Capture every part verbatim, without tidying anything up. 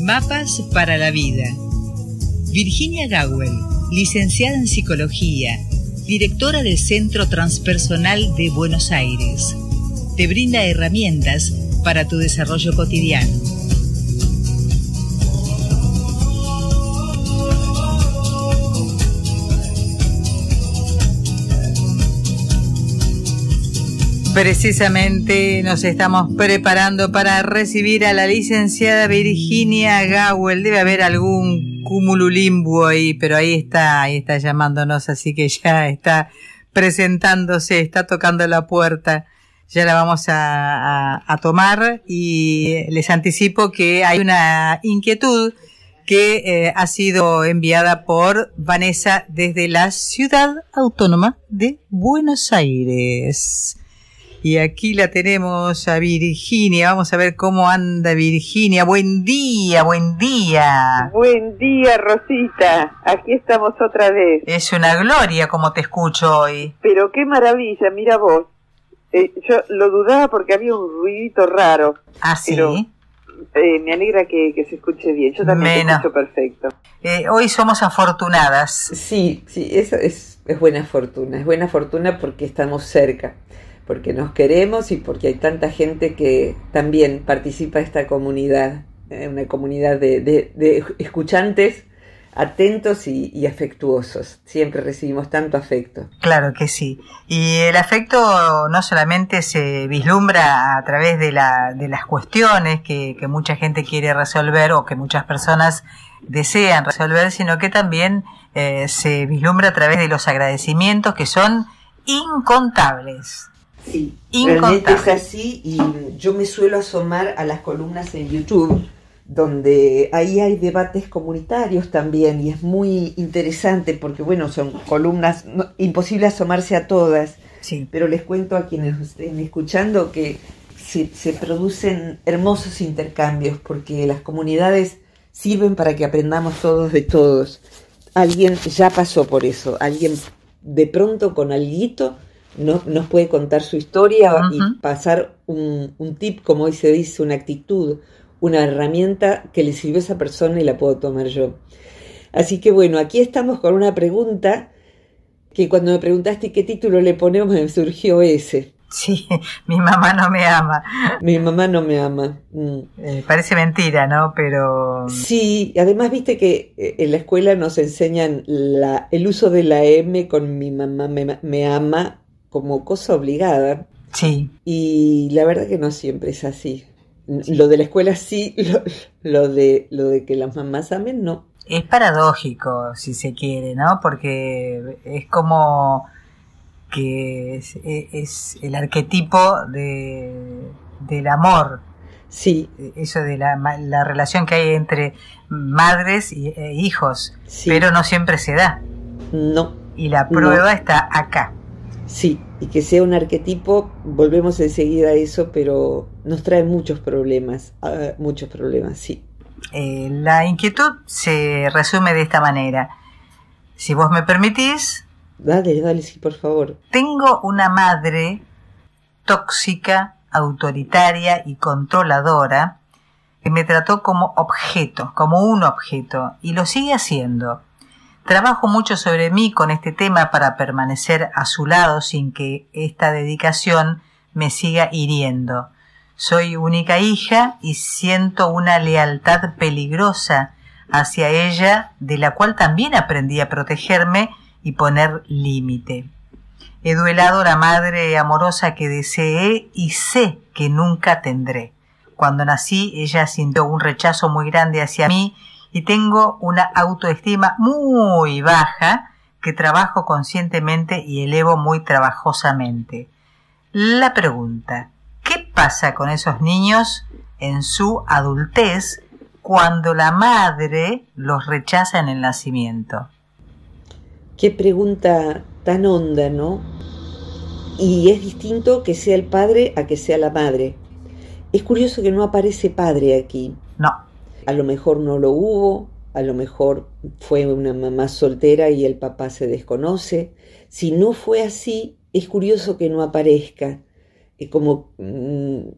Mapas para la vida. Virginia Gawel, licenciada en Psicología, directora del Centro Transpersonal de Buenos Aires, te brinda herramientas para tu desarrollo cotidiano. Precisamente nos estamos preparando para recibir a la licenciada Virginia Gawel. Debe haber algún cumululimbo ahí, pero ahí está, ahí está llamándonos, así que ya está presentándose, está tocando la puerta. Ya la vamos a, a, a tomar y les anticipo que hay una inquietud que eh, ha sido enviada por Vanessa desde la Ciudad Autónoma de Buenos Aires. Y aquí la tenemos a Virginia. Vamos a ver cómo anda Virginia. Buen día, buen día. Buen día, Rosita. Aquí estamos otra vez. Es una gloria como te escucho hoy. Pero qué maravilla, mira vos. Eh, yo lo dudaba porque había un ruidito raro. ¿Ah, sí? Pero eh, me alegra que, que se escuche bien. Yo también Menos. te escucho perfecto. Eh, hoy somos afortunadas. Sí, sí, eso es, es buena fortuna. Es buena fortuna porque estamos cerca, porque nos queremos y porque hay tanta gente que también participa de esta comunidad, eh, una comunidad de, de, de escuchantes atentos y, y afectuosos. Siempre recibimos tanto afecto. Claro que sí. Y el afecto no solamente se vislumbra a través de, la, de las cuestiones que, que mucha gente quiere resolver o que muchas personas desean resolver, sino que también eh, se vislumbra a través de los agradecimientos que son incontables. Sí, Incontables. realmente es así, y yo me suelo asomar a las columnas en YouTube, donde ahí hay debates comunitarios también, y es muy interesante porque, bueno, son columnas, no, imposible asomarse a todas, sí. Pero les cuento a quienes estén escuchando que se, se producen hermosos intercambios, porque las comunidades sirven para que aprendamos todos de todos. Alguien ya pasó por eso, alguien de pronto con alguito No, nos puede contar su historia uh-huh. y pasar un, un tip, como hoy se dice, una actitud, una herramienta que le sirvió a esa persona y la puedo tomar yo. Así que bueno, aquí estamos con una pregunta que cuando me preguntaste qué título le ponemos me surgió ese. Sí, mi mamá no me ama. Mi mamá no me ama. Mm. Eh, parece mentira, ¿no? Pero... Sí, además viste que en la escuela nos enseñan la, el uso de la M con mi mamá me, me ama como cosa obligada. Sí. Y la verdad que no siempre es así. Lo de la escuela sí, lo, lo de lo de que las mamás amen no. Es paradójico, si se quiere, ¿no? Porque es como que es, es el arquetipo de, del amor. Sí. Eso de la, la relación que hay entre madres y, e hijos. Sí. Pero no siempre se da. No. Y la prueba no. está acá. Sí, y que sea un arquetipo, volvemos enseguida a eso, pero nos trae muchos problemas, uh, muchos problemas, sí. Eh, la inquietud se resume de esta manera. Si vos me permitís... Dale, dale, sí, por favor. Tengo una madre tóxica, autoritaria y controladora que me trató como objeto, como un objeto, y lo sigue haciendo. Trabajo mucho sobre mí con este tema para permanecer a su lado sin que esta dedicación me siga hiriendo. Soy única hija y siento una lealtad peligrosa hacia ella, de la cual también aprendí a protegerme y poner límite. He duelado la madre amorosa que deseé y sé que nunca tendré. Cuando nací, ella sintió un rechazo muy grande hacia mí y tengo una autoestima muy baja que trabajo conscientemente y elevo muy trabajosamente. La pregunta, ¿qué pasa con esos niños en su adultez cuando la madre los rechaza en el nacimiento? Qué pregunta tan honda, ¿no? Y es distinto que sea el padre a que sea la madre. Es curioso que no aparece padre aquí. No. A lo mejor no lo hubo, a lo mejor fue una mamá soltera y el papá se desconoce. Si no fue así, es curioso que no aparezca. Como, mmm,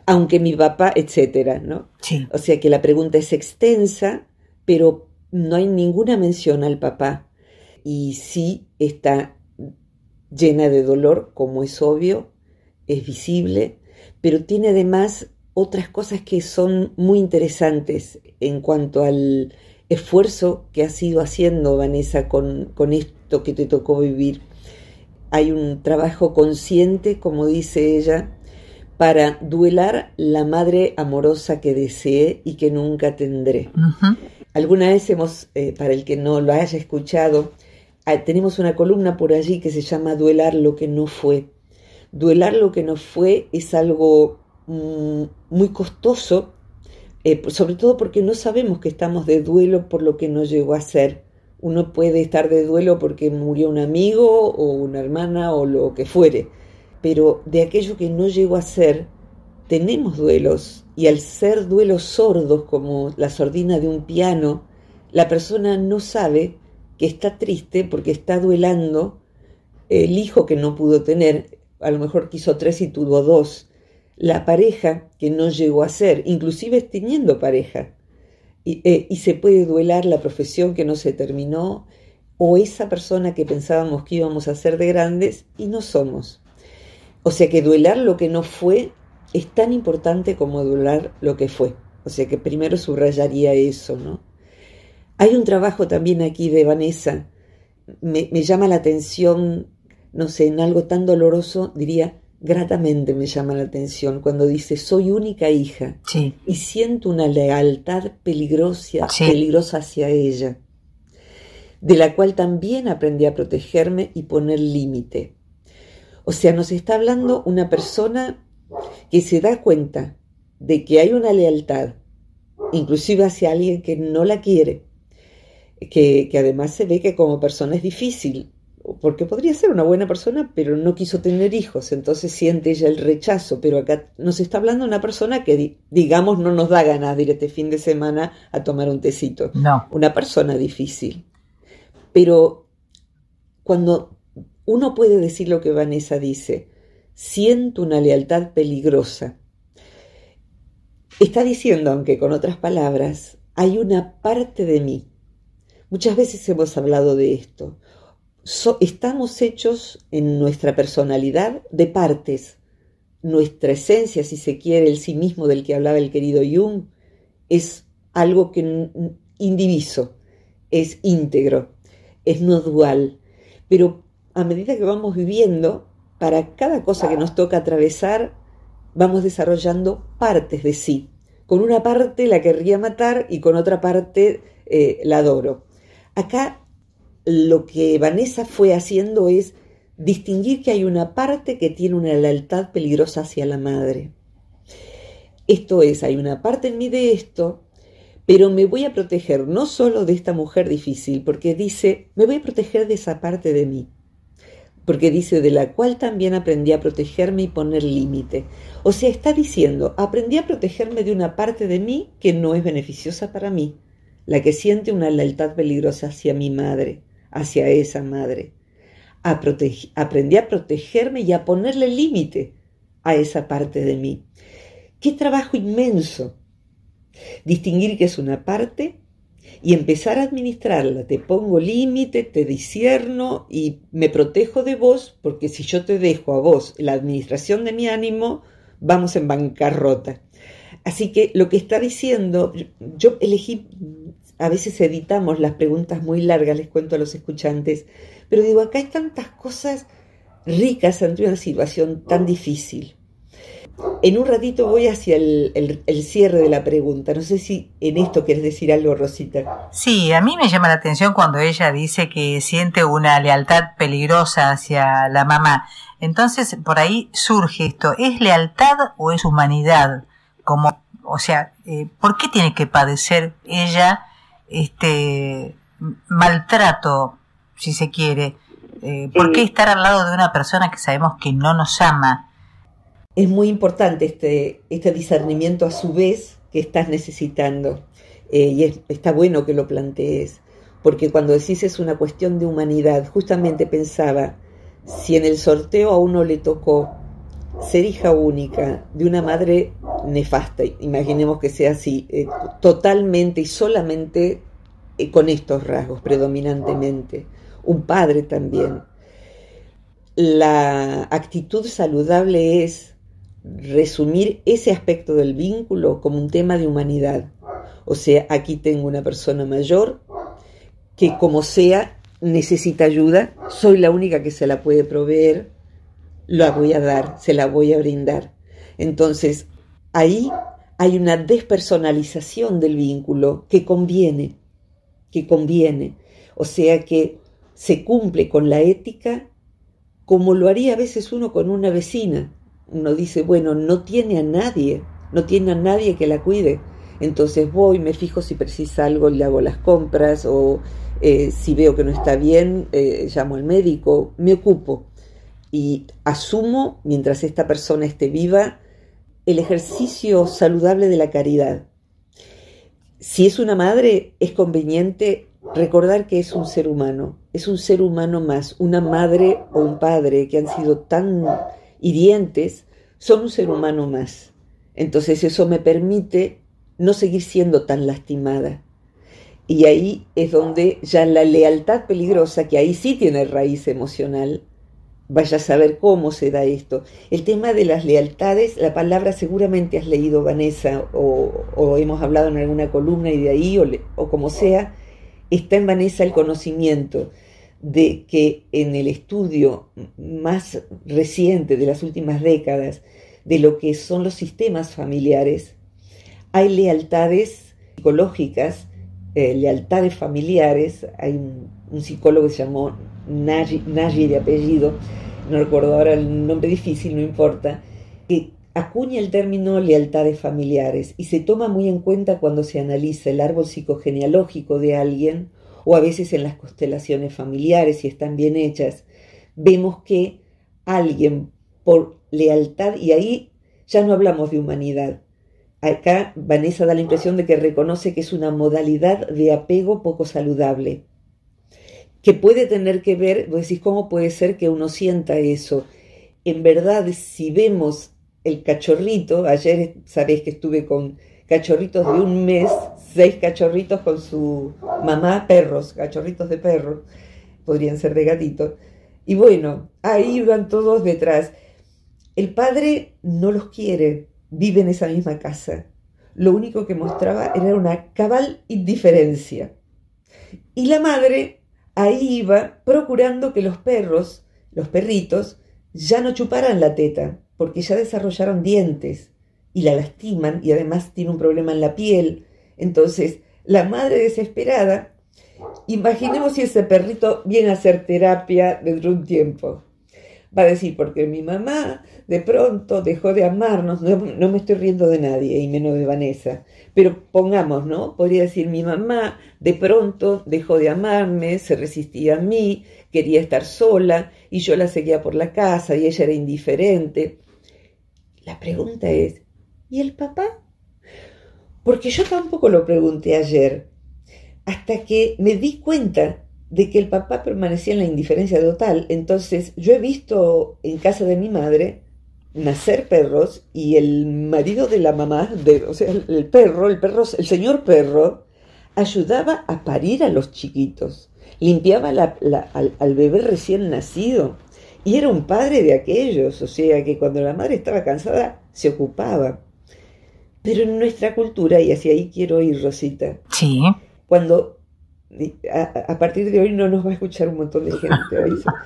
aunque mi papá, etcétera, ¿no? Sí. O sea que la pregunta es extensa, pero no hay ninguna mención al papá. Y sí está llena de dolor, como es obvio, es visible, pero tiene además otras cosas que son muy interesantes en cuanto al esfuerzo que has ido haciendo, Vanessa, con, con esto que te tocó vivir. Hay un trabajo consciente, como dice ella, para duelar la madre amorosa que deseé y que nunca tendré. Uh-huh. Alguna vez hemos, eh, para el que no lo haya escuchado, eh, tenemos una columna por allí que se llama Duelar lo que no fue. Duelar lo que no fue es algo mm, muy costoso, eh, sobre todo porque no sabemos que estamos de duelo por lo que no llegó a ser. Uno puede estar de duelo porque murió un amigo o una hermana o lo que fuere, pero de aquello que no llegó a ser, tenemos duelos, y al ser duelos sordos, como la sordina de un piano, la persona no sabe que está triste porque está duelando el hijo que no pudo tener, a lo mejor quiso tres y tuvo dos, la pareja que no llegó a ser, inclusive teniendo pareja, y, eh, y se puede duelar la profesión que no se terminó, o esa persona que pensábamos que íbamos a ser de grandes y no somos. O sea que duelar lo que no fue es tan importante como duelar lo que fue. O sea que primero subrayaría eso, ¿no? Hay un trabajo también aquí de Vanessa, me, me llama la atención, no sé, en algo tan doloroso, diría, gratamente me llama la atención, cuando dice, soy única hija, sí, y siento una lealtad peligrosa, sí. peligrosa hacia ella, de la cual también aprendí a protegerme y poner límite. O sea, nos está hablando una persona que se da cuenta de que hay una lealtad, inclusive hacia alguien que no la quiere, que, que además se ve que como persona es difícil, porque podría ser una buena persona, pero no quiso tener hijos, entonces siente ella el rechazo. Pero acá nos está hablando una persona que, digamos, no nos da ganas de ir este fin de semana a tomar un tecito. No. Una persona difícil. Pero cuando uno puede decir lo que Vanessa dice, siento una lealtad peligrosa, está diciendo, aunque con otras palabras, hay una parte de mí. Muchas veces hemos hablado de esto. So, estamos hechos en nuestra personalidad de partes. Nuestra esencia, si se quiere, el sí mismo del que hablaba el querido Jung, es algo que indiviso, es íntegro, es no dual. Pero a medida que vamos viviendo, para cada cosa que nos toca atravesar, vamos desarrollando partes de sí. Con una parte la querría matar y con otra parte eh, la adoro. Acá lo que Vanessa fue haciendo es distinguir que hay una parte que tiene una lealtad peligrosa hacia la madre. Esto es, hay una parte en mí de esto, pero me voy a proteger no solo de esta mujer difícil, porque dice, me voy a proteger de esa parte de mí. Porque dice, de la cual también aprendí a protegerme y poner límite. O sea, está diciendo, aprendí a protegerme de una parte de mí que no es beneficiosa para mí, la que siente una lealtad peligrosa hacia mi madre, hacia esa madre. A protege- aprendí a protegerme y a ponerle límite a esa parte de mí. ¡Qué trabajo inmenso! Distinguir que es una parte y empezar a administrarla. Te pongo límite, te discierno y me protejo de vos, porque si yo te dejo a vos la administración de mi ánimo, vamos en bancarrota. Así que lo que está diciendo, yo elegí, a veces editamos las preguntas muy largas, les cuento a los escuchantes, pero digo, acá hay tantas cosas ricas ante una situación tan difícil. En un ratito voy hacia el, el, el cierre de la pregunta. No sé si en esto quieres decir algo, Rosita. Sí, a mí me llama la atención cuando ella dice que siente una lealtad peligrosa hacia la mamá. Entonces, por ahí surge esto, ¿es lealtad o es humanidad? Como, o sea, eh, ¿por qué tiene que padecer ella este maltrato, si se quiere? Eh, ¿Por qué estar al lado de una persona que sabemos que no nos ama? Es muy importante este, este discernimiento a su vez que estás necesitando, eh, y es, está bueno que lo plantees, porque cuando decís es una cuestión de humanidad, justamente pensaba, si en el sorteo a uno le tocó ser hija única de una madre nefasta, imaginemos que sea así, eh, totalmente y solamente eh, con estos rasgos predominantemente. Un padre también. La actitud saludable es resumir ese aspecto del vínculo como un tema de humanidad. O sea, aquí tengo una persona mayor que como sea necesita ayuda, soy la única que se la puede proveer, la voy a dar, se la voy a brindar. Entonces, ahí hay una despersonalización del vínculo que conviene, que conviene. O sea que se cumple con la ética como lo haría a veces uno con una vecina. Uno dice, bueno, no tiene a nadie, no tiene a nadie que la cuide. Entonces voy, me fijo si precisa algo, le hago las compras, o eh, si veo que no está bien, eh, llamo al médico, me ocupo. Y asumo, mientras esta persona esté viva, el ejercicio saludable de la caridad. Si es una madre, es conveniente recordar que es un ser humano, es un ser humano más. Una madre o un padre que han sido tan hirientes son un ser humano más. Entonces eso me permite no seguir siendo tan lastimada. Y ahí es donde ya la lealtad peligrosa, que ahí sí tiene raíz emocional, vaya a saber cómo se da esto. El tema de las lealtades, la palabra seguramente has leído, Vanessa, o, o hemos hablado en alguna columna y de ahí, o, le, o como sea, está en Vanessa el conocimiento de que en el estudio más reciente de las últimas décadas de lo que son los sistemas familiares, hay lealtades psicológicas, eh, lealtades familiares. Hay un, un psicólogo que se llamó Nagy, Nagy de apellido, no recuerdo ahora el nombre difícil, no importa, que acuña el término lealtades familiares y se toma muy en cuenta cuando se analiza el árbol psicogenealógico de alguien, o a veces en las constelaciones familiares, si están bien hechas, vemos que alguien por lealtad, y ahí ya no hablamos de humanidad. Acá Vanessa da la impresión de que reconoce que es una modalidad de apego poco saludable, que puede tener que ver, vos decís, ¿cómo puede ser que uno sienta eso? En verdad, si vemos el cachorrito, ayer sabéis que estuve con cachorritos de un mes, seis cachorritos con su mamá, perros, cachorritos de perros, podrían ser de gatitos, y bueno, ahí van todos detrás. El padre no los quiere, vive en esa misma casa. Lo único que mostraba era una cabal indiferencia. Y la madre ahí iba procurando que los perros, los perritos, ya no chuparan la teta, porque ya desarrollaron dientes y la lastiman, y además tiene un problema en la piel. Entonces, la madre desesperada, imaginemos si ese perrito viene a hacer terapia dentro de un tiempo. Va a decir, porque mi mamá de pronto dejó de amarnos, no, no me estoy riendo de nadie, y menos de Vanessa, pero pongamos, ¿no? Podría decir, mi mamá de pronto dejó de amarme, se resistía a mí, quería estar sola, y yo la seguía por la casa, y ella era indiferente. La pregunta es, ¿y el papá? Porque yo tampoco lo pregunté ayer, hasta que me di cuenta de que el papá permanecía en la indiferencia total. Entonces yo he visto en casa de mi madre nacer perros, y el marido de la mamá, de, o sea, el perro, el perro, el señor perro, ayudaba a parir a los chiquitos, limpiaba la, la, al, al bebé recién nacido, y era un padre de aquellos, o sea que cuando la madre estaba cansada se ocupaba. Pero en nuestra cultura, y hacia ahí quiero ir, Rosita, sí, cuando A, a partir de hoy no nos va a escuchar un montón de gente.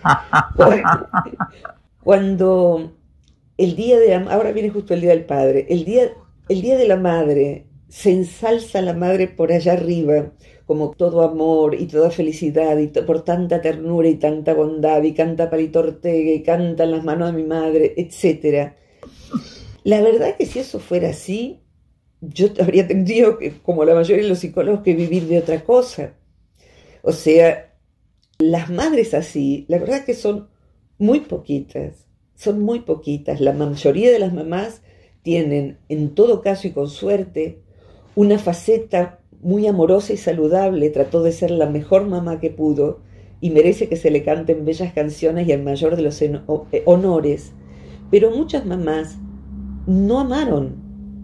Cuando el día de la, ahora viene justo el día del padre, el día, el día de la madre, se ensalza la madre por allá arriba, como todo amor y toda felicidad, y to, por tanta ternura y tanta bondad, y canta Palito Ortega, y cantan las manos de mi madre, etcétera. La verdad que si eso fuera así, yo habría tenido, que, como la mayoría de los psicólogos, que vivir de otra cosa. O sea, las madres así, la verdad que son muy poquitas, son muy poquitas. La mayoría de las mamás tienen, en todo caso y con suerte, una faceta muy amorosa y saludable. Trató de ser la mejor mamá que pudo y merece que se le canten bellas canciones y el mayor de los honores. Pero muchas mamás no amaron,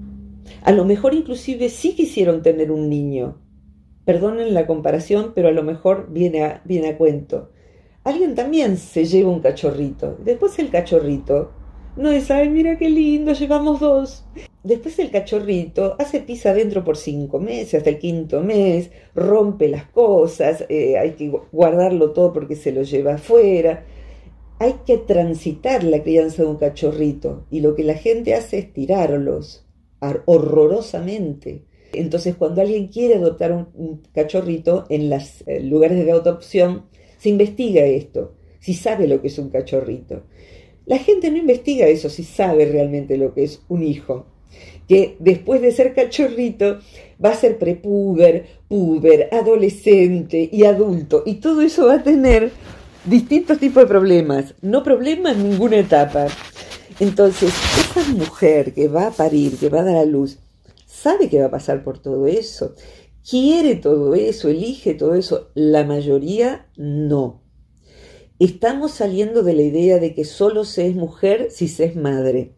A lo mejor inclusive sí quisieron tener un niño. Perdonen la comparación, pero a lo mejor viene a, viene a cuento. Alguien también se lleva un cachorrito. Después el cachorrito no es, ay, mira qué lindo, llevamos dos. Después el cachorrito hace pis adentro por cinco meses, hasta el quinto mes, rompe las cosas, eh, hay que guardarlo todo porque se lo lleva afuera. Hay que transitar la crianza de un cachorrito y lo que la gente hace es tirarlos horrorosamente. Entonces, cuando alguien quiere adoptar un, un cachorrito, en los eh, lugares de adopción se investiga esto, si sabe lo que es un cachorrito. La gente no investiga eso, si sabe realmente lo que es un hijo, que después de ser cachorrito va a ser prepuber, puber, adolescente y adulto, y todo eso va a tener distintos tipos de problemas, no problemas en ninguna etapa. Entonces, esa mujer que va a parir, que va a dar a luz, sabe que va a pasar por todo eso, quiere todo eso, elige todo eso. La mayoría no. Estamos saliendo de la idea de que solo se es mujer si se es madre.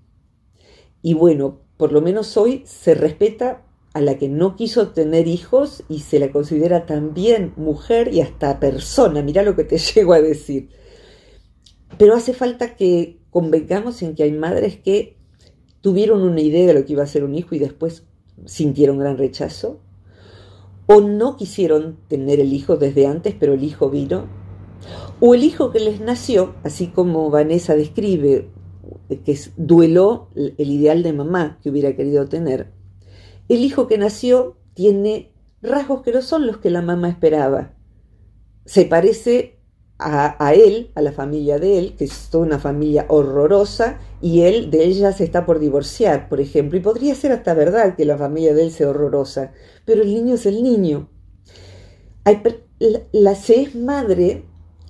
Y bueno, por lo menos hoy se respeta a la que no quiso tener hijos y se la considera también mujer y hasta persona. Mirá lo que te llego a decir. Pero hace falta que convengamos en que hay madres que tuvieron una idea de lo que iba a ser un hijo y después sintieron gran rechazo, o no quisieron tener el hijo desde antes, pero el hijo vino, o el hijo que les nació, así como Vanessa describe, que dueló el ideal de mamá que hubiera querido tener. El hijo que nació tiene rasgos que no son los que la mamá esperaba. Se parece a, a él, a la familia de él, que es toda una familia horrorosa, y él de ella se está por divorciar, por ejemplo, y podría ser hasta verdad que la familia de él sea horrorosa, pero el niño es el niño. Hay, la, la se es madre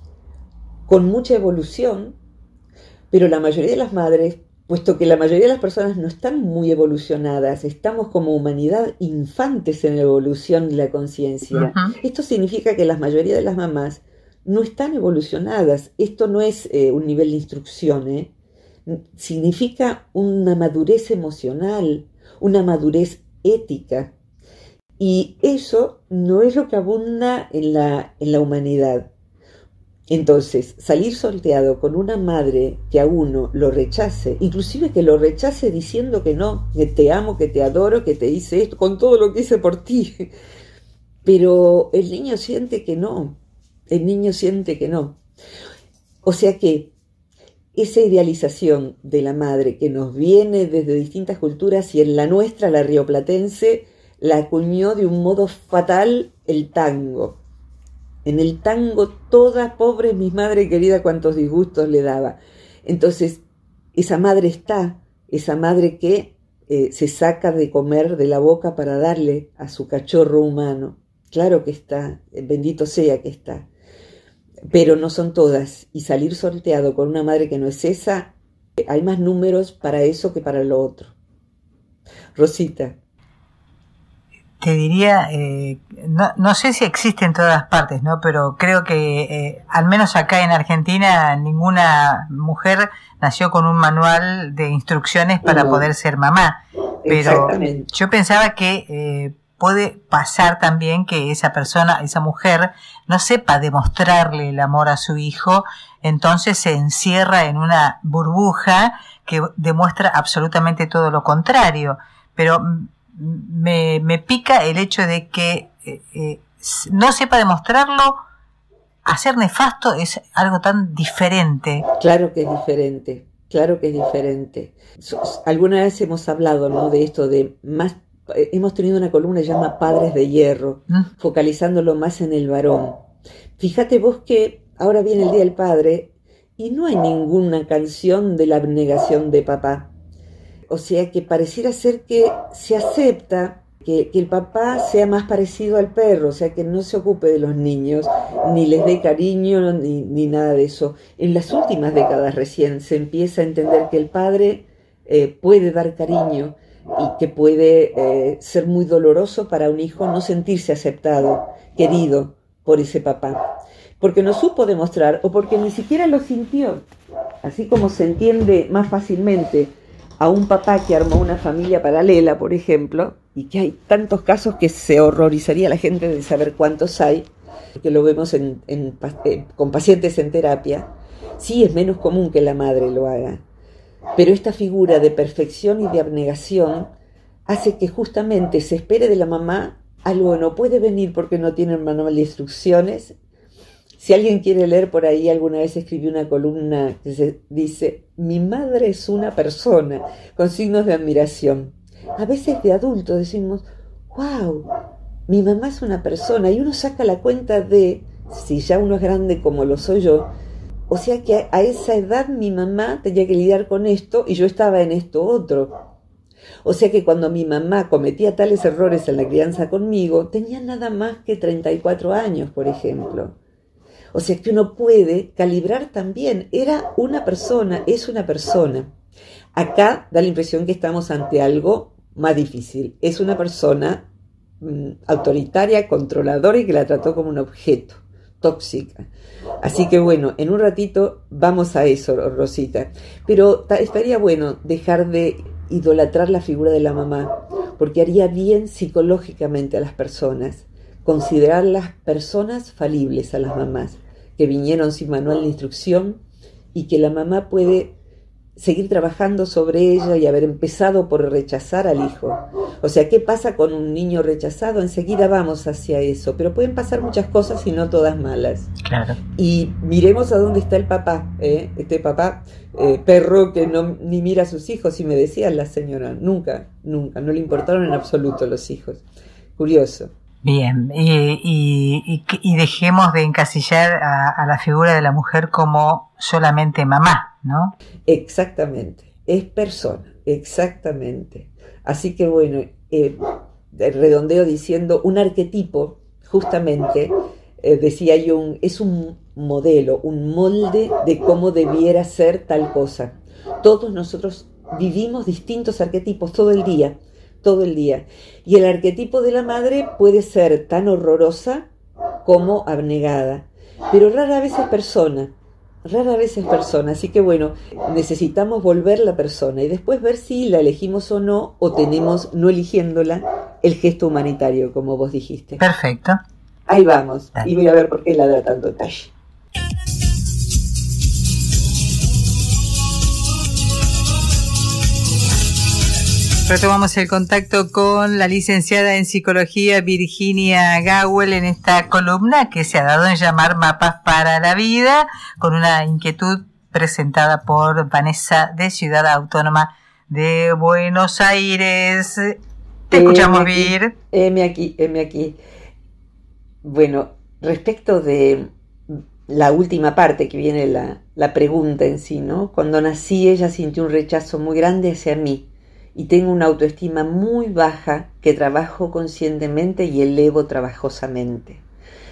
con mucha evolución, pero la mayoría de las madres, puesto que la mayoría de las personas no están muy evolucionadas, estamos como humanidad infantes en la evolución de la conciencia. Uh-huh. Esto significa que la mayoría de las mamás no están evolucionadas. Esto no es eh, un nivel de instrucción, ¿eh? Significa una madurez emocional, una madurez ética. Y eso no es lo que abunda en la, en la humanidad. Entonces, salir sorteado con una madre que a uno lo rechace, inclusive que lo rechace diciendo que no, que te amo, que te adoro, que te hice esto, con todo lo que hice por ti. Pero el niño siente que no, el niño siente que no. O sea que esa idealización de la madre que nos viene desde distintas culturas y en la nuestra, la rioplatense, la acuñó de un modo fatal el tango. En el tango, toda pobre mi madre querida, cuántos disgustos le daba. Entonces, esa madre está, esa madre que eh, se saca de comer de la boca para darle a su cachorro humano. Claro que está, bendito sea que está. Pero no son todas. Y salir sorteado con una madre que no es esa, hay más números para eso que para lo otro. Rosita. Te diría, eh, no, no sé si existe en todas partes, ¿no? Pero creo que, eh, al menos acá en Argentina, ninguna mujer nació con un manual de instrucciones para no. poder ser mamá. Pero yo pensaba que eh, puede pasar también que esa persona, esa mujer, no sepa demostrarle el amor a su hijo, entonces se encierra en una burbuja que demuestra absolutamente todo lo contrario. Pero Me, me pica el hecho de que eh, eh, no sepa demostrarlo. Hacer nefasto es algo tan diferente. Claro que es diferente, claro que es diferente. Alguna vez hemos hablado, ¿no?, de esto de más. Hemos tenido una columna que se llama Padres de Hierro, ¿Mm? focalizándolo más en el varón. Fíjate vos que ahora viene el Día del Padre y no hay ninguna canción de la abnegación de papá. O sea que pareciera ser que se acepta que, que el papá sea más parecido al perro, o sea que no se ocupe de los niños, ni les dé cariño, ni, ni nada de eso. En las últimas décadas recién se empieza a entender que el padre eh, puede dar cariño y que puede eh, ser muy doloroso para un hijo no sentirse aceptado, querido por ese papá. Porque no supo demostrar o porque ni siquiera lo sintió, así como se entiende más fácilmente a un papá que armó una familia paralela, por ejemplo, y que hay tantos casos que se horrorizaría la gente de saber cuántos hay, que lo vemos en, en, en, con pacientes en terapia. Sí, es menos común que la madre lo haga, pero esta figura de perfección y de abnegación hace que justamente se espere de la mamá algo que no puede venir porque no tiene el manual de instrucciones. Si alguien quiere leer por ahí, alguna vez escribí una columna que se dice: mi madre es una persona, con signos de admiración. A veces de adulto decimos: wow, mi mamá es una persona, y uno saca la cuenta de, si ya uno es grande como lo soy yo, o sea que a esa edad mi mamá tenía que lidiar con esto y yo estaba en esto otro. O sea que cuando mi mamá cometía tales errores en la crianza conmigo, tenía nada más que treinta y cuatro años, por ejemplo. O sea que uno puede calibrar también. Era una persona, es una persona. Acá da la impresión que estamos ante algo más difícil. Es una persona mm, autoritaria, controladora y que la trató como un objeto, tóxica. Así que bueno, en un ratito vamos a eso, Rosita. Pero estaría bueno dejar de idolatrar la figura de la mamá, porque haría bien psicológicamente a las personas. Considerar las personas falibles a las mamás, que vinieron sin manual de instrucción y que la mamá puede seguir trabajando sobre ella y haber empezado por rechazar al hijo. O sea, ¿qué pasa con un niño rechazado? Enseguida vamos hacia eso, pero pueden pasar muchas cosas y no todas malas. Claro. Y miremos a dónde está el papá, ¿eh? Este papá eh, perro que no ni mira a sus hijos, y me decía la señora, nunca, nunca, no le importaron en absoluto los hijos. Curioso. Bien, y, y, y dejemos de encasillar a, a la figura de la mujer como solamente mamá, ¿no? Exactamente, es persona, exactamente. Así que bueno, eh, redondeo diciendo, un arquetipo, justamente, eh, decía Jung, es un modelo, un molde de cómo debiera ser tal cosa. Todos nosotros vivimos distintos arquetipos todo el día. todo el día. Y el arquetipo de la madre puede ser tan horrorosa como abnegada, pero rara vez es persona, rara vez es persona. Así que bueno, necesitamos volver la persona y después ver si la elegimos o no, o tenemos, no eligiéndola, el gesto humanitario, como vos dijiste. Perfecto. Ahí vamos. Dale. Y voy a ver por qué ladra tanto Tashi. Retomamos el contacto con la licenciada en psicología Virginia Gawel en esta columna que se ha dado en llamar Mapas para la Vida, con una inquietud presentada por Vanessa de Ciudad Autónoma de Buenos Aires. Te escuchamos, Vir. Heme aquí, heme aquí. Bueno, respecto de la última parte que viene la, la pregunta en sí, ¿no? Cuando nací ella sintió un rechazo muy grande hacia mí. Y tengo una autoestima muy baja que trabajo conscientemente y elevo trabajosamente.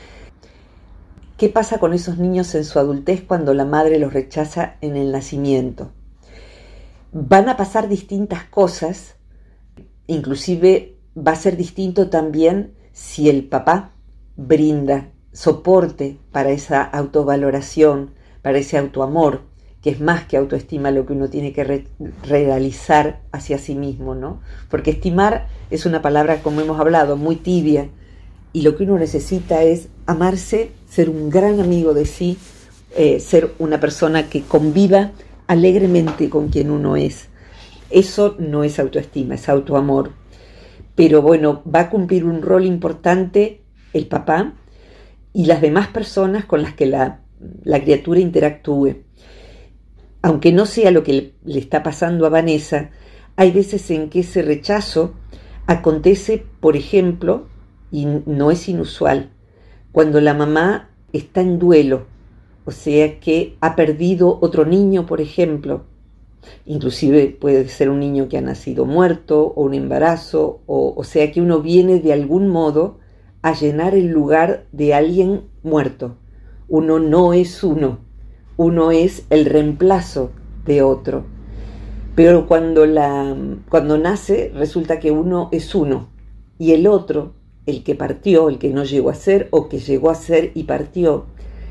¿Qué pasa con esos niños en su adultez cuando la madre los rechaza en el nacimiento? Van a pasar distintas cosas, inclusive va a ser distinto también si el papá brinda soporte para esa autovaloración, para ese autoamor, que es más que autoestima lo que uno tiene que re- realizar hacia sí mismo, ¿no? Porque estimar es una palabra, como hemos hablado, muy tibia, y lo que uno necesita es amarse, ser un gran amigo de sí, eh, ser una persona que conviva alegremente con quien uno es. Eso no es autoestima, es autoamor. Pero bueno, va a cumplir un rol importante el papá y las demás personas con las que la, la criatura interactúe. Aunque no sea lo que le está pasando a Vanessa, hay veces en que ese rechazo acontece, por ejemplo, y no es inusual, cuando la mamá está en duelo, o sea que ha perdido otro niño, por ejemplo, inclusive puede ser un niño que ha nacido muerto o un embarazo, o, o sea que uno viene de algún modo a llenar el lugar de alguien muerto. Uno no es uno. Uno es el reemplazo de otro. Pero cuando, la, cuando nace, resulta que uno es uno. Y el otro, el que partió, el que no llegó a ser, o que llegó a ser y partió,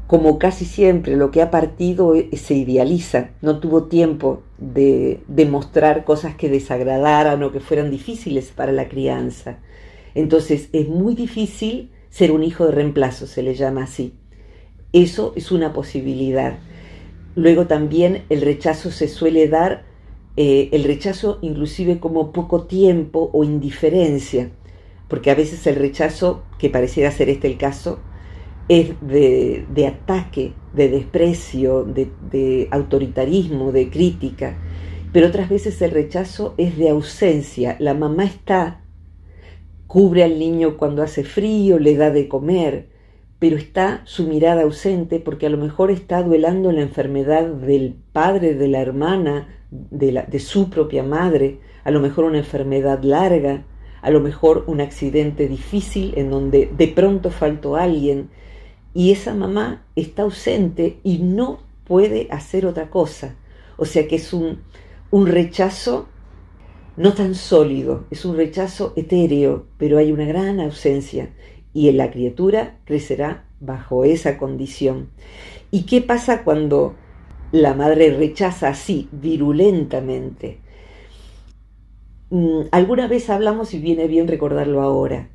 como casi siempre lo que ha partido se idealiza, no tuvo tiempo de, de mostrar cosas que desagradaran o que fueran difíciles para la crianza. Entonces es muy difícil ser un hijo de reemplazo, se le llama así. Eso es una posibilidad. Luego también el rechazo se suele dar, eh, el rechazo inclusive como poco tiempo o indiferencia, porque a veces el rechazo, que pareciera ser este el caso, es de, de ataque, de desprecio, de, de autoritarismo, de crítica, pero otras veces el rechazo es de ausencia. La mamá está, cubre al niño cuando hace frío, le da de comer, pero está su mirada ausente porque a lo mejor está duelando la enfermedad del padre, de la hermana, de, la, de su propia madre, a lo mejor una enfermedad larga, a lo mejor un accidente difícil en donde de pronto faltó alguien y esa mamá está ausente y no puede hacer otra cosa. O sea que es un, un rechazo no tan sólido, es un rechazo etéreo, pero hay una gran ausencia y la criatura crecerá bajo esa condición. ¿Y qué pasa cuando la madre rechaza así, virulentamente? Alguna vez hablamos y viene bien recordarlo ahora.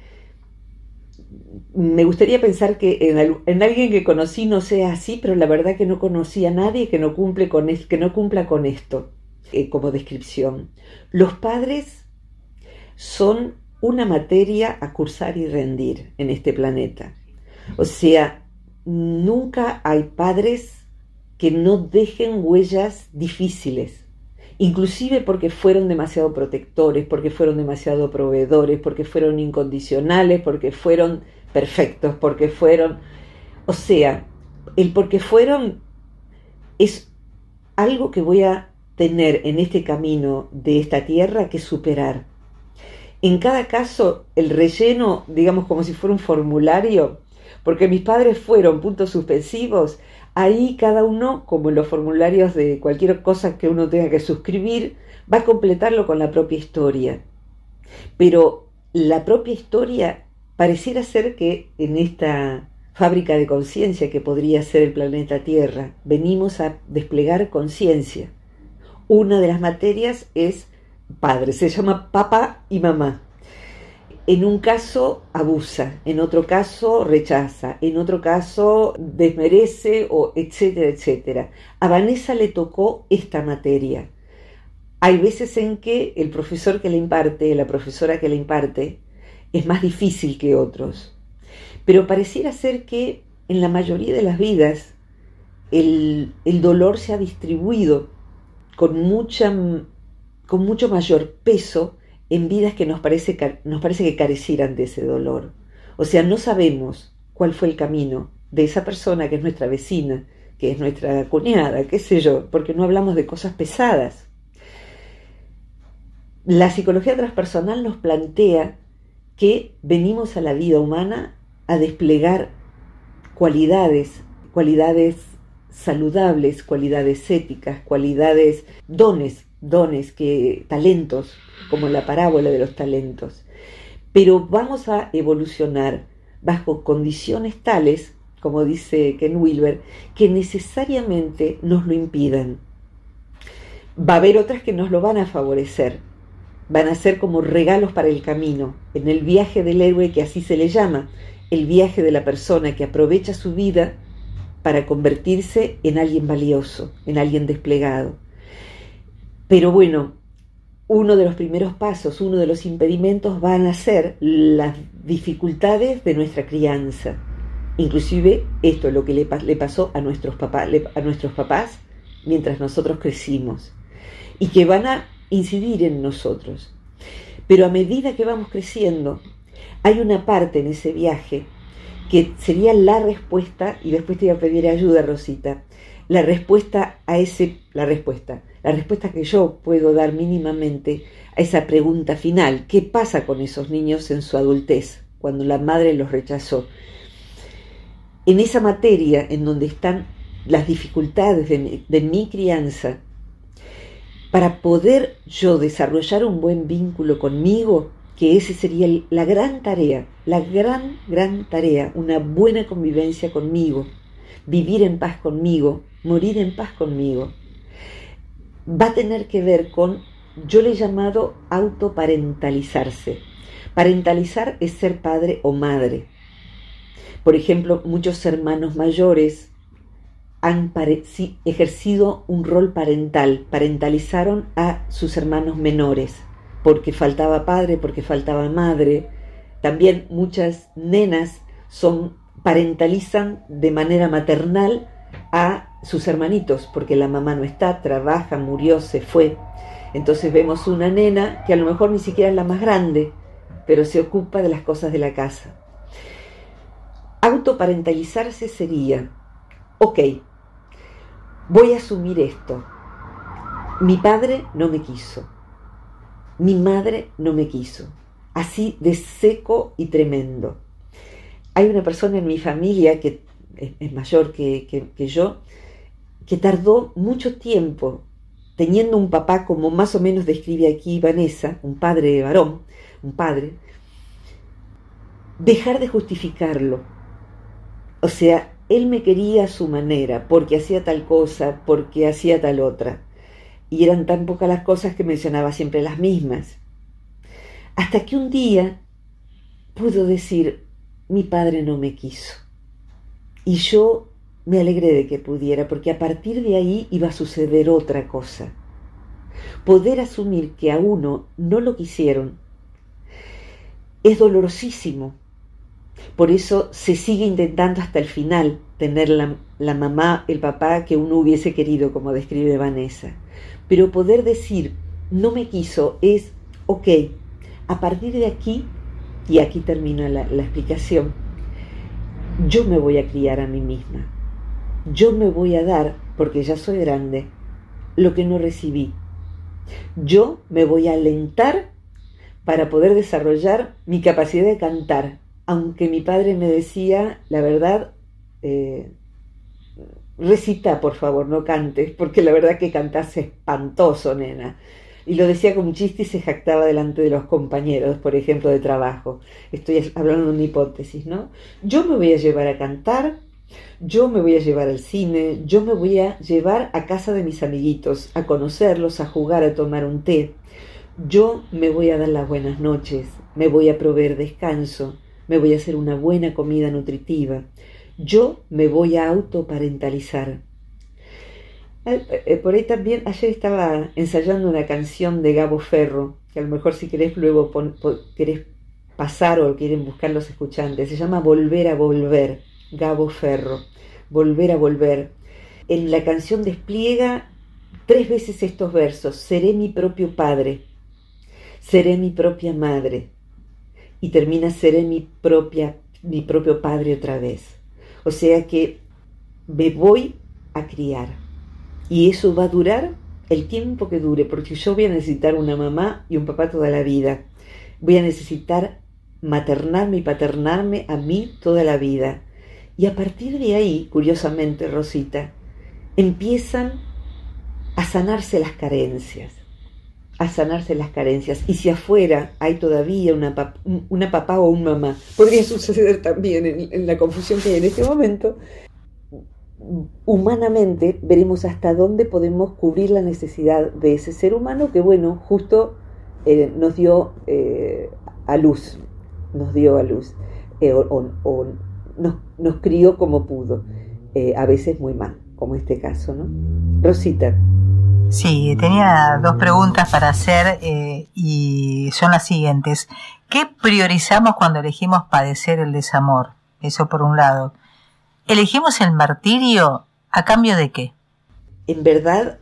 Me gustaría pensar que en, en alguien que conocí no sea así, pero la verdad que no conocí a nadie que no, cumple con es, que no cumpla con esto eh, como descripción. Los padres son una materia a cursar y rendir en este planeta. O sea, nunca hay padres que no dejen huellas difíciles, inclusive porque fueron demasiado protectores, porque fueron demasiado proveedores, porque fueron incondicionales, porque fueron perfectos, porque fueron... O sea, el porque fueron es algo que voy a tener en este camino de esta tierra que superar. En cada caso, el relleno, digamos como si fuera un formulario, porque mis padres fueron puntos suspensivos, ahí cada uno, como en los formularios de cualquier cosa que uno tenga que suscribir, va a completarlo con la propia historia. Pero la propia historia pareciera ser que en esta fábrica de conciencia que podría ser el planeta Tierra, venimos a desplegar conciencia. Una de las materias es padre, se llama papá y mamá. En un caso abusa, en otro caso rechaza, en otro caso desmerece, o etcétera, etcétera. A Vanessa le tocó esta materia. Hay veces en que el profesor que le imparte, la profesora que le imparte, es más difícil que otros. Pero pareciera ser que en la mayoría de las vidas el, el dolor se ha distribuido con mucha... con mucho mayor peso en vidas que nos parece, nos parece que carecieran de ese dolor. O sea, no sabemos cuál fue el camino de esa persona que es nuestra vecina, que es nuestra cuñada, qué sé yo, porque no hablamos de cosas pesadas. La psicología transpersonal nos plantea que venimos a la vida humana a desplegar cualidades, cualidades saludables, cualidades éticas, cualidades, dones, dones, que, talentos, como la parábola de los talentos. Pero vamos a evolucionar bajo condiciones tales, como dice Ken Wilber, que necesariamente nos lo impidan. Va a haber otras que nos lo van a favorecer, van a ser como regalos para el camino, en el viaje del héroe, que así se le llama, el viaje de la persona que aprovecha su vida para convertirse en alguien valioso, en alguien desplegado. Pero bueno, uno de los primeros pasos, uno de los impedimentos van a ser las dificultades de nuestra crianza. Inclusive esto es lo que le, le pasó a nuestros, papá, a nuestros papás mientras nosotros crecimos y que van a incidir en nosotros. Pero a medida que vamos creciendo, hay una parte en ese viaje que sería la respuesta, y después te voy a pedir ayuda, Rosita, la respuesta a ese, la respuesta, la respuesta que yo puedo dar mínimamente a esa pregunta final: ¿qué pasa con esos niños en su adultez, cuando la madre los rechazó? En esa materia en donde están las dificultades de mi, de mi crianza, para poder yo desarrollar un buen vínculo conmigo, que esa sería la gran tarea, la gran, gran tarea, una buena convivencia conmigo, vivir en paz conmigo, morir en paz conmigo, va a tener que ver con, yo le he llamado autoparentalizarse. Parentalizar es ser padre o madre. Por ejemplo, muchos hermanos mayores han ejercido un rol parental, parentalizaron a sus hermanos menores, porque faltaba padre, porque faltaba madre. También muchas nenas son, parentalizan de manera maternal a sus hermanitos, porque la mamá no está, trabaja, murió, se fue. Entonces vemos una nena que a lo mejor ni siquiera es la más grande, pero se ocupa de las cosas de la casa. Autoparentalizarse sería, ok, voy a asumir esto. Mi padre no me quiso. Mi madre no me quiso. Así de seco y tremendo. Hay una persona en mi familia que es mayor que, que, que yo, que tardó mucho tiempo, teniendo un papá como más o menos describe aquí Vanessa, un padre varón, un padre, dejar de justificarlo. O sea, él me quería a su manera, porque hacía tal cosa, porque hacía tal otra. Y eran tan pocas las cosas que mencionaba siempre las mismas. Hasta que un día pudo decir, mi padre no me quiso. Y yo me alegré de que pudiera, porque a partir de ahí iba a suceder otra cosa. Poder asumir que a uno no lo quisieron es dolorosísimo. Por eso se sigue intentando hasta el final tener la, la mamá, el papá que uno hubiese querido, como describe Vanessa. Pero poder decir, no me quiso, es, ok, a partir de aquí, y aquí termina la, la explicación, yo me voy a criar a mí misma. Yo me voy a dar, porque ya soy grande, lo que no recibí. Yo me voy a alentar para poder desarrollar mi capacidad de cantar. Aunque mi padre me decía, la verdad, eh, recita, por favor, no cantes, porque la verdad que cantás es espantoso, nena. Y lo decía como un chiste y se jactaba delante de los compañeros, por ejemplo, de trabajo. Estoy hablando de una hipótesis, ¿no? Yo me voy a llevar a cantar, yo me voy a llevar al cine, yo me voy a llevar a casa de mis amiguitos, a conocerlos, a jugar, a tomar un té. Yo me voy a dar las buenas noches, me voy a proveer descanso, me voy a hacer una buena comida nutritiva. Yo me voy a autoparentalizar. Por ahí también, ayer estaba ensayando una canción de Gabo Ferro, que a lo mejor si querés luego pon, pon, querés pasar o quieren buscar los escuchantes. Se llama Volver a Volver, Gabo Ferro. Volver a Volver. En la canción despliega tres veces estos versos. Seré mi propio padre, seré mi propia madre. Y termina, seré mi, propia, mi propio padre otra vez. O sea que me voy a criar. Y eso va a durar el tiempo que dure, porque yo voy a necesitar una mamá y un papá toda la vida. Voy a necesitar maternarme y paternarme a mí toda la vida. Y a partir de ahí, curiosamente, Rosita, empiezan a sanarse las carencias. A sanarse las carencias. Y si afuera hay todavía una, pap una papá o un mamá, podría suceder también en, en la confusión que hay en este momento, humanamente veremos hasta dónde podemos cubrir la necesidad de ese ser humano que, bueno, justo eh, nos dio eh, a luz, nos dio a luz, eh, o, o, o nos, nos crió como pudo, eh, a veces muy mal, como este caso, ¿no? Rosita. Sí, tenía dos preguntas para hacer eh, y son las siguientes. ¿Qué priorizamos cuando elegimos padecer el desamor? Eso por un lado. ¿Elegimos el martirio a cambio de qué? En verdad,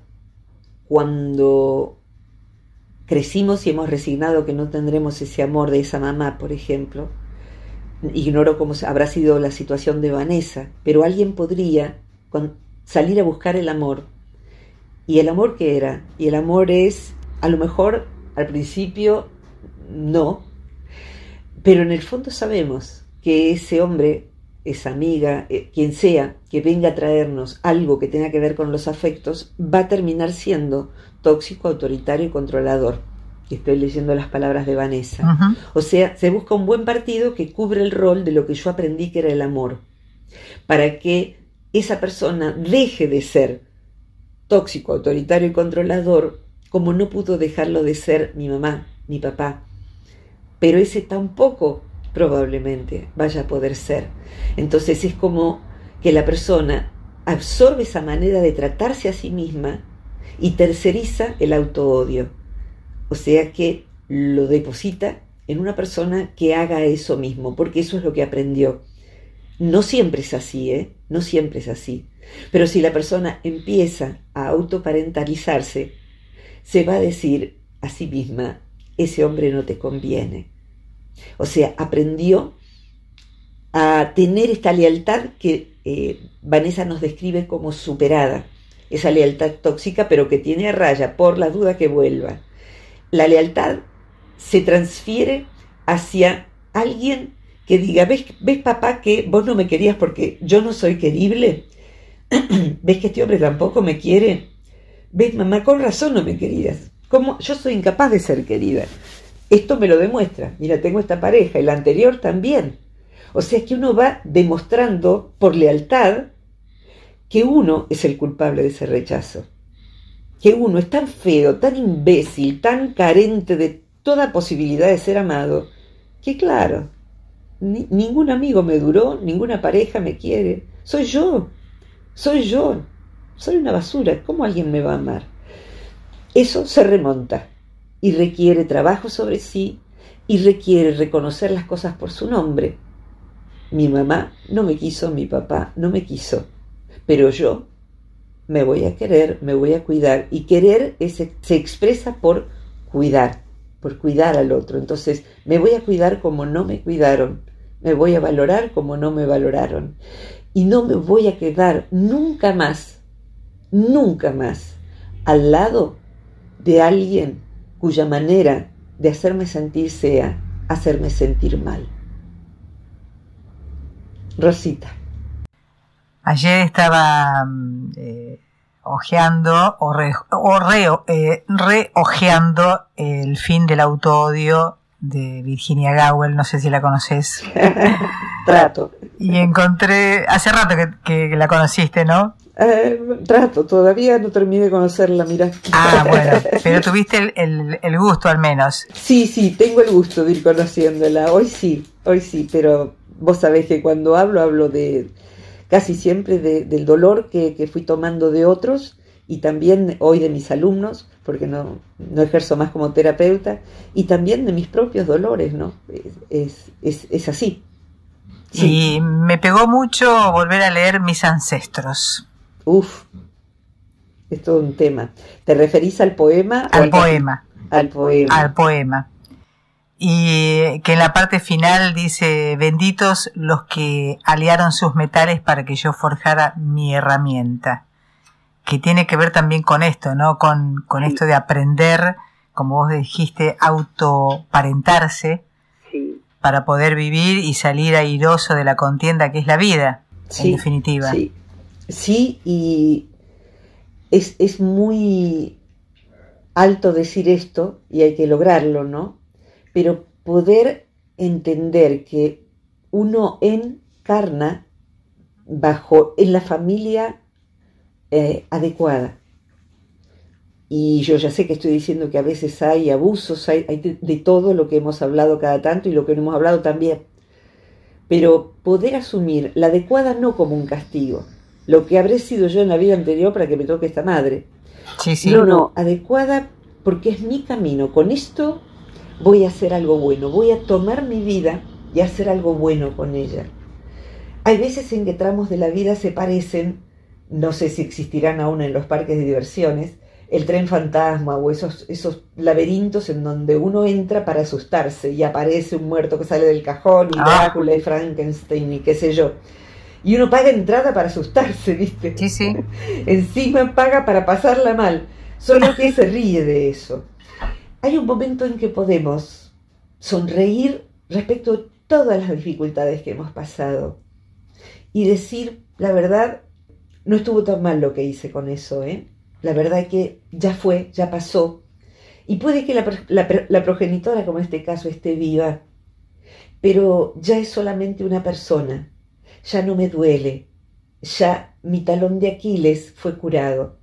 cuando crecimos y hemos resignado que no tendremos ese amor de esa mamá, por ejemplo, ignoro cómo habrá sido la situación de Vanessa, pero alguien podría salir a buscar el amor. ¿Y el amor qué era? Y el amor es, a lo mejor, al principio, no, pero en el fondo sabemos que ese hombre, esa amiga, eh, quien sea, que venga a traernos algo que tenga que ver con los afectos, va a terminar siendo tóxico, autoritario y controlador. Y estoy leyendo las palabras de Vanessa. Uh-huh. O sea, se busca un buen partido que cubre el rol de lo que yo aprendí que era el amor, para que esa persona deje de ser tóxico, autoritario y controlador, como no pudo dejarlo de ser mi mamá, mi papá. Pero ese tampoco probablemente vaya a poder ser. Entonces es como que la persona absorbe esa manera de tratarse a sí misma y terceriza el autoodio. O sea que lo deposita en una persona que haga eso mismo, porque eso es lo que aprendió. No siempre es así, ¿eh? No siempre es así. Pero si la persona empieza a autoparentalizarse, se va a decir a sí misma, ese hombre no te conviene. O sea, aprendió a tener esta lealtad que eh, Vanessa nos describe como superada. Esa lealtad tóxica, pero que tiene a raya por la duda que vuelva. La lealtad se transfiere hacia alguien que diga, ¿ves, ves papá que vos no me querías porque yo no soy querible? ¿Ves que este hombre tampoco me quiere? ¿Ves, mamá, con razón no me querías? ¿Cómo? Yo soy incapaz de ser querida. Esto me lo demuestra. Mira, tengo esta pareja y la anterior también. O sea, es que uno va demostrando por lealtad que uno es el culpable de ese rechazo. Que uno es tan feo, tan imbécil, tan carente de toda posibilidad de ser amado, que claro, ni, ningún amigo me duró, ninguna pareja me quiere. Soy yo, soy yo, soy una basura. ¿Cómo alguien me va a amar? Eso se remonta y requiere trabajo sobre sí y requiere reconocer las cosas por su nombre. Mi mamá no me quiso, mi papá no me quiso, pero yo me voy a querer, me voy a cuidar, y querer es, se expresa por cuidar, por cuidar al otro. Entonces me voy a cuidar como no me cuidaron, me voy a valorar como no me valoraron, y no me voy a quedar nunca más, nunca más al lado de alguien cuya manera de hacerme sentir sea hacerme sentir mal. Rosita. Ayer estaba eh, ojeando o, re, o re, eh, re-ojeando El fin del autoodio de Virginia Gowell, no sé si la conoces. Trato. Y encontré, hace rato que, que la conociste, ¿no? Eh, trato, todavía no terminé de conocerla, mira. Ah, bueno, pero tuviste el, el, el gusto al menos. Sí, sí, tengo el gusto de ir conociéndola, hoy sí, hoy sí, pero vos sabés que cuando hablo, hablo de casi siempre de, del dolor que, que fui tomando de otros y también hoy de mis alumnos, porque no, no ejerzo más como terapeuta, y también de mis propios dolores, ¿no? Es, es, es, es así. Sí. Y me pegó mucho volver a leer Mis ancestros. Uf, es todo un tema. ¿Te referís al poema? Al poema. Al poema. Al poema. Y que en la parte final dice, benditos los que aliaron sus metales para que yo forjara mi herramienta. Que tiene que ver también con esto, ¿no? Con, con esto de aprender, como vos dijiste, autoparentarse, sí, para poder vivir y salir airoso de la contienda que es la vida, sí, en definitiva. Sí, sí, y es, es muy alto decir esto, y hay que lograrlo, ¿no? Pero poder entender que uno encarna bajo, en la familia eh, adecuada. Y yo ya sé que estoy diciendo que a veces hay abusos, hay, hay de, de todo lo que hemos hablado cada tanto y lo que no hemos hablado también. Pero poder asumir la adecuada no como un castigo, lo que habré sido yo en la vida anterior para que me toque esta madre. Sí, sí. No, no, adecuada porque es mi camino. Con esto voy a hacer algo bueno, voy a tomar mi vida y hacer algo bueno con ella. Hay veces en que tramos de la vida se parecen, no sé si existirán aún en los parques de diversiones, el tren fantasma o esos, esos laberintos en donde uno entra para asustarse y aparece un muerto que sale del cajón y Drácula y Frankenstein y qué sé yo. Y uno paga entrada para asustarse, ¿viste? Sí, sí. Encima paga para pasarla mal, solo que se ríe de eso. Hay un momento en que podemos sonreír respecto a todas las dificultades que hemos pasado y decir, la verdad, no estuvo tan mal lo que hice con eso, ¿eh? La verdad es que ya fue, ya pasó. Y puede que la, la, la progenitora, como en este caso, esté viva, pero ya es solamente una persona. Ya no me duele, ya mi talón de Aquiles fue curado.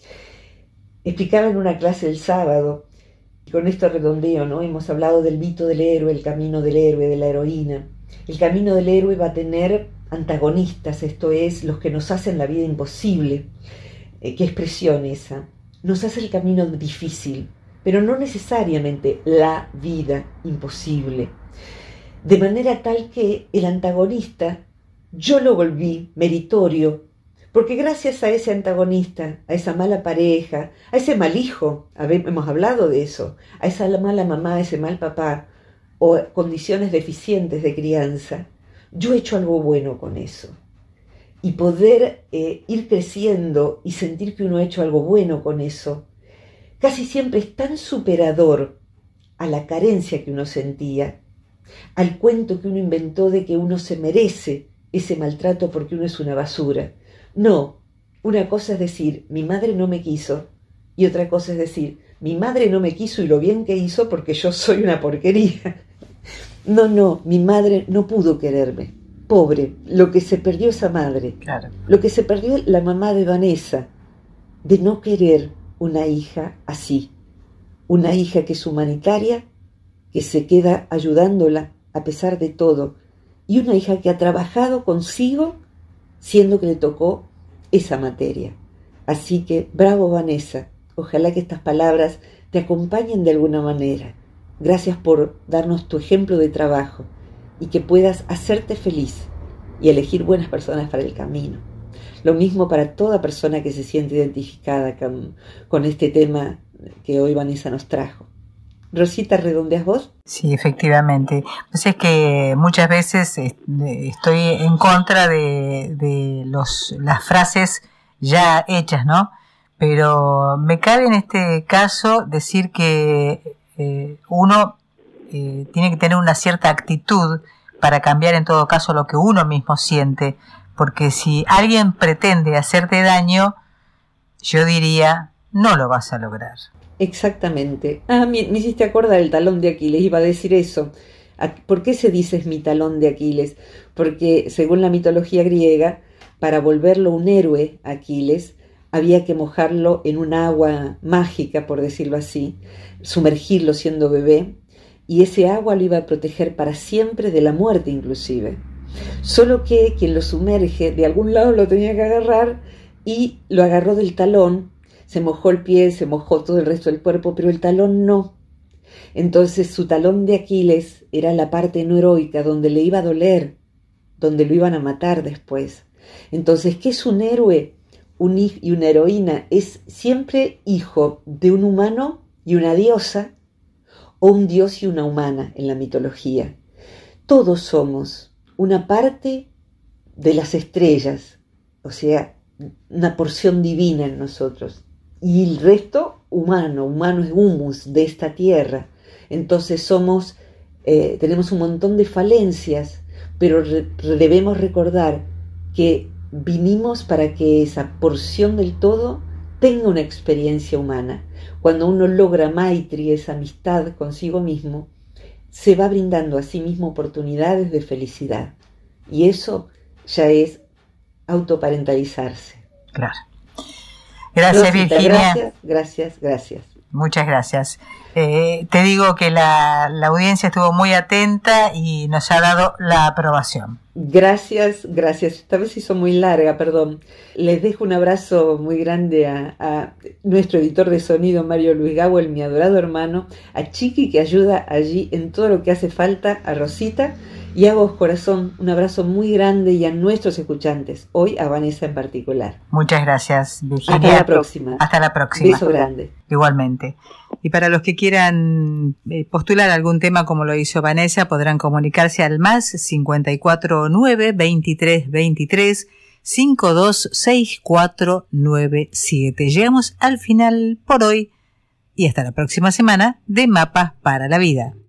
Explicaba en una clase el sábado, y con esto redondeo, ¿no? Hemos hablado del mito del héroe, el camino del héroe, de la heroína. El camino del héroe va a tener antagonistas, esto es, los que nos hacen la vida imposible. Eh, ¿Qué expresión esa? Nos hace el camino difícil, pero no necesariamente la vida imposible. De manera tal que el antagonista yo lo volví meritorio, porque gracias a ese antagonista, a esa mala pareja, a ese mal hijo, hemos hablado de eso, a esa mala mamá, a ese mal papá, o condiciones deficientes de crianza, yo he hecho algo bueno con eso. Y poder eh, ir creciendo y sentir que uno ha hecho algo bueno con eso, casi siempre es tan superador a la carencia que uno sentía, al cuento que uno inventó de que uno se merece ese maltrato porque uno es una basura. No, una cosa es decir, mi madre no me quiso, y otra cosa es decir, mi madre no me quiso y lo bien que hizo porque yo soy una porquería. No, no, mi madre no pudo quererme. Pobre, lo que se perdió esa madre, claro. Lo que se perdió la mamá de Vanessa, de no querer una hija así, una hija que es humanitaria, que se queda ayudándola a pesar de todo, y una hija que ha trabajado consigo, siendo que le tocó esa materia. Así que, bravo Vanessa, ojalá que estas palabras te acompañen de alguna manera. Gracias por darnos tu ejemplo de trabajo y que puedas hacerte feliz y elegir buenas personas para el camino. Lo mismo para toda persona que se siente identificada con, con este tema que hoy Vanessa nos trajo. Rosita, ¿redondeas vos? Sí, efectivamente. Pues es que muchas veces estoy en contra de, de los, las frases ya hechas, ¿no? Pero me cabe en este caso decir que eh, uno eh, tiene que tener una cierta actitud para cambiar en todo caso lo que uno mismo siente, porque si alguien pretende hacerte daño, yo diría, no lo vas a lograr. Exactamente. Ah, me, me hiciste acordar el talón de Aquiles, iba a decir eso. ¿Por qué se dice es mi talón de Aquiles? Porque según la mitología griega, para volverlo un héroe, Aquiles, había que mojarlo en un agua mágica, por decirlo así, sumergirlo siendo bebé, y ese agua lo iba a proteger para siempre de la muerte inclusive. Solo que quien lo sumerge, de algún lado lo tenía que agarrar, y lo agarró del talón. Se mojó el pie, se mojó todo el resto del cuerpo, pero el talón no. Entonces su talón de Aquiles era la parte no heroica, donde le iba a doler, donde lo iban a matar después. Entonces, ¿qué es un héroe un, y una heroína? Es siempre hijo de un humano y una diosa, o un dios y una humana en la mitología. Todos somos una parte de las estrellas, o sea, una porción divina en nosotros. Y el resto humano, humano es humus de esta tierra. Entonces somos, eh, tenemos un montón de falencias, pero re, debemos recordar que vinimos para que esa porción del todo tenga una experiencia humana. Cuando uno logra Maitri, esa amistad consigo mismo, se va brindando a sí mismo oportunidades de felicidad. Y eso ya es autoparentalizarse. Claro. Gracias, Rosita, Virginia. Gracias, gracias, gracias. Muchas gracias. Eh, te digo que la, la audiencia estuvo muy atenta y nos ha dado la aprobación. Gracias, gracias. Esta vez hizo muy larga, perdón. Les dejo un abrazo muy grande a, a nuestro editor de sonido, Mario Luis Gawel, mi adorado hermano, a Chiqui, que ayuda allí en todo lo que hace falta, a Rosita, y a vos, corazón, un abrazo muy grande, y a nuestros escuchantes, hoy a Vanessa en particular. Muchas gracias, Virginia. Hasta la próxima. Hasta la próxima. Beso grande. Igualmente. Y para los que quieran postular algún tema como lo hizo Vanessa, podrán comunicarse al más cincuenta y cuatro nueve veintitrés veintitrés cincuenta y dos sesenta y cuatro noventa y siete. Llegamos al final por hoy y hasta la próxima semana de Mapas para la Vida.